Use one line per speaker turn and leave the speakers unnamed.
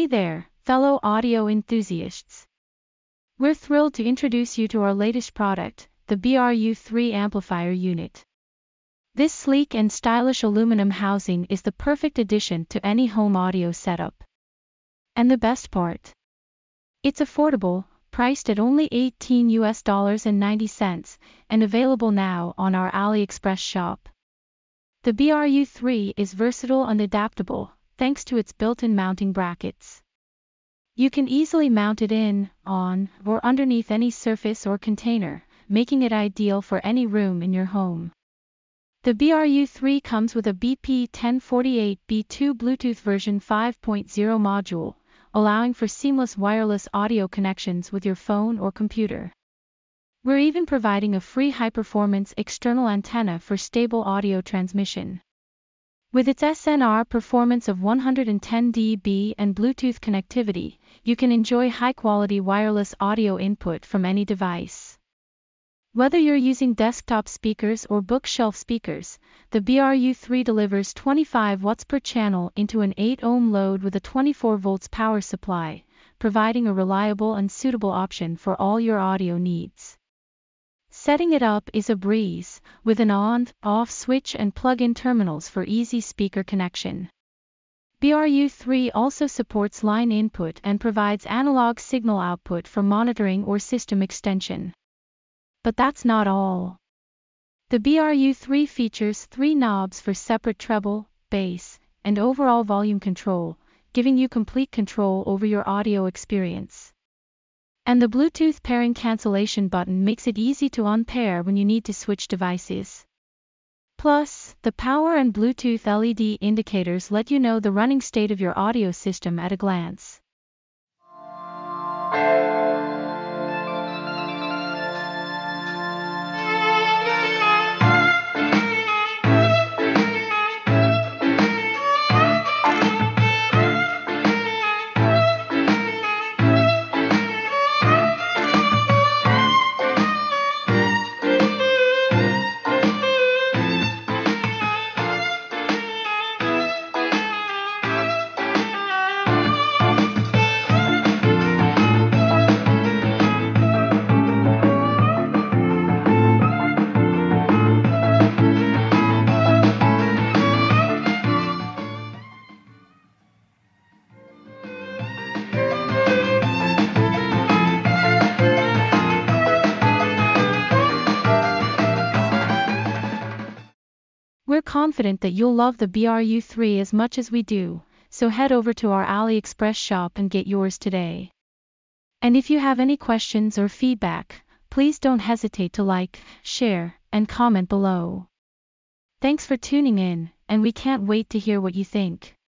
Hey there, fellow audio enthusiasts. We're thrilled to introduce you to our latest product, the BRU3 Amplifier Unit. This sleek and stylish aluminum housing is the perfect addition to any home audio setup. And the best part? It's affordable, priced at only $18.90, and available now on our AliExpress shop. The BRU3 is versatile and adaptable, thanks to its built-in mounting brackets. You can easily mount it in, on, or underneath any surface or container, making it ideal for any room in your home. The BRU3 comes with a BP1048B2 Bluetooth version 5.0 module, allowing for seamless wireless audio connections with your phone or computer. We're even providing a free high-performance external antenna for stable audio transmission. With its SNR performance of 110 dB and Bluetooth connectivity, you can enjoy high-quality wireless audio input from any device. Whether you're using desktop speakers or bookshelf speakers, the BRU3 delivers 25 watts per channel into an 8-ohm load with a 24 volts power supply, providing a reliable and suitable option for all your audio needs. Setting it up is a breeze, with an on-off switch and plug-in terminals for easy speaker connection. BRU3 also supports line input and provides analog signal output for monitoring or system extension. But that's not all. The BRU3 features 3 knobs for separate treble, bass, and overall volume control, giving you complete control over your audio experience. And the Bluetooth pairing cancellation button makes it easy to unpair when you need to switch devices. Plus, the power and Bluetooth LED indicators let you know the running state of your audio system at a glance. We're confident that you'll love the BRU3 as much as we do, so head over to our AliExpress shop and get yours today. And if you have any questions or feedback, please don't hesitate to like, share, and comment below. Thanks for tuning in, and we can't wait to hear what you think.